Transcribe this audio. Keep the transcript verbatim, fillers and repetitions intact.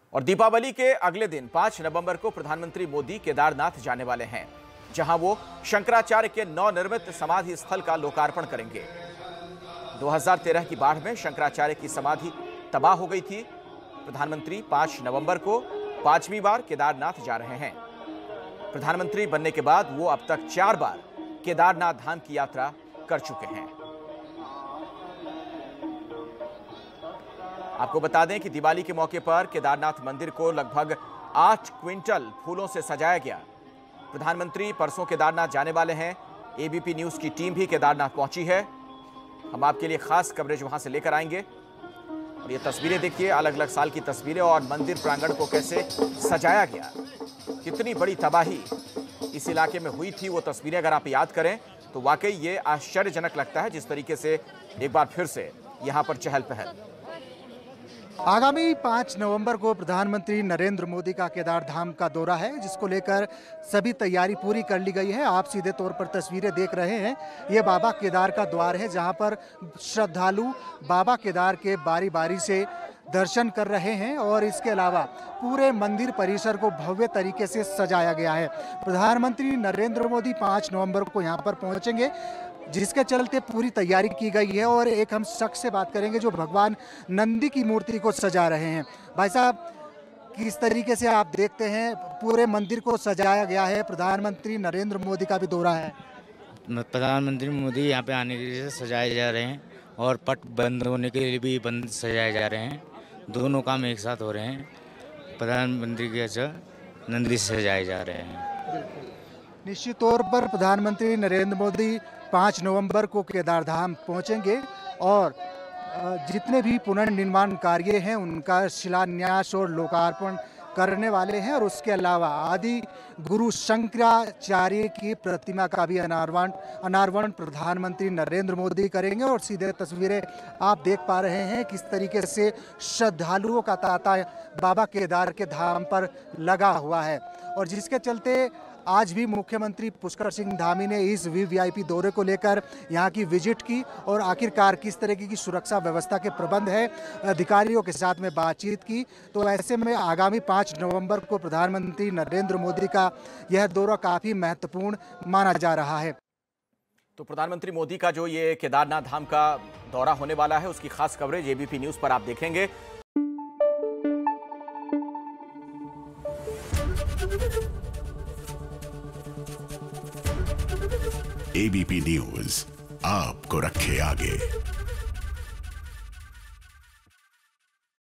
और दीपावली के अगले दिन पांच नवंबर को प्रधानमंत्री मोदी केदारनाथ जाने वाले हैं, जहां वो शंकराचार्य के नवनिर्मित समाधि स्थल का लोकार्पण करेंगे। दो हज़ार तेरह की बाढ़ में शंकराचार्य की समाधि तबाह हो गई थी। प्रधानमंत्री पांच नवंबर को पांचवी बार केदारनाथ जा रहे हैं। प्रधानमंत्री बनने के बाद वो अब तक चार बार केदारनाथ धाम की यात्रा कर चुके हैं। आपको बता दें कि दिवाली के मौके पर केदारनाथ मंदिर को लगभग आठ क्विंटल फूलों से सजाया गया। प्रधानमंत्री परसों केदारनाथ जाने वाले हैं। एबीपी न्यूज की टीम भी केदारनाथ पहुंची है। हम आपके लिए खास कवरेज वहां से लेकर आएंगे। और ये तस्वीरें देखिए, अलग अलग साल की तस्वीरें और मंदिर प्रांगण को कैसे सजाया गया। कितनी बड़ी तबाही इस इलाके में हुई थी, वो तस्वीरें अगर आप याद करें तो वाकई ये आश्चर्यजनक लगता है, जिस तरीके से एक बार फिर से यहां पर चहल पहल। आगामी पाँच नवंबर को प्रधानमंत्री नरेंद्र मोदी का केदार धाम का दौरा है, जिसको लेकर सभी तैयारी पूरी कर ली गई है। आप सीधे तौर पर तस्वीरें देख रहे हैं। ये बाबा केदार का द्वार है, जहां पर श्रद्धालु बाबा केदार के बारी बारी से दर्शन कर रहे हैं और इसके अलावा पूरे मंदिर परिसर को भव्य तरीके से सजाया गया है। प्रधानमंत्री नरेंद्र मोदी पाँच नवंबर को यहाँ पर पहुँचेंगे, जिसके चलते पूरी तैयारी की गई है। और एक हम शख्स से बात करेंगे जो भगवान नंदी की मूर्ति को सजा रहे हैं। भाई साहब, किस तरीके से आप देखते हैं पूरे मंदिर को सजाया गया है? प्रधानमंत्री नरेंद्र मोदी का भी दौरा है। प्रधानमंत्री मोदी यहाँ पे आने के लिए सजाए जा रहे हैं और पट बंद होने के लिए भी बंद सजाए जा रहे हैं। दोनों काम एक साथ हो रहे हैं। प्रधानमंत्री के अच्छा नंदी सजाए जा रहे हैं। निश्चित तौर पर प्रधानमंत्री नरेंद्र मोदी पाँच नवंबर को केदारधाम पहुंचेंगे और जितने भी पुनर्निर्माण कार्य हैं उनका शिलान्यास और लोकार्पण करने वाले हैं। और उसके अलावा आदि गुरु शंकराचार्य की प्रतिमा का भी अनावरण अनावरण प्रधानमंत्री नरेंद्र मोदी करेंगे। और सीधे तस्वीरें आप देख पा रहे हैं किस तरीके से श्रद्धालुओं का तांता बाबा केदार के धाम पर लगा हुआ है। और जिसके चलते आज भी मुख्यमंत्री पुष्कर सिंह धामी ने इस वीवीआईपी दौरे को लेकर यहाँ की विजिट की और आखिरकार किस तरीके की सुरक्षा व्यवस्था के प्रबंध है, अधिकारियों के साथ में बातचीत की। तो ऐसे में आगामी पाँच नवंबर को प्रधानमंत्री नरेंद्र मोदी का यह दौरा काफ़ी महत्वपूर्ण माना जा रहा है। तो प्रधानमंत्री मोदी का जो ये केदारनाथ धाम का दौरा होने वाला है, उसकी खास कवरेज एबीपी न्यूज पर आप देखेंगे। एबीपी न्यूज आपको रखे आगे।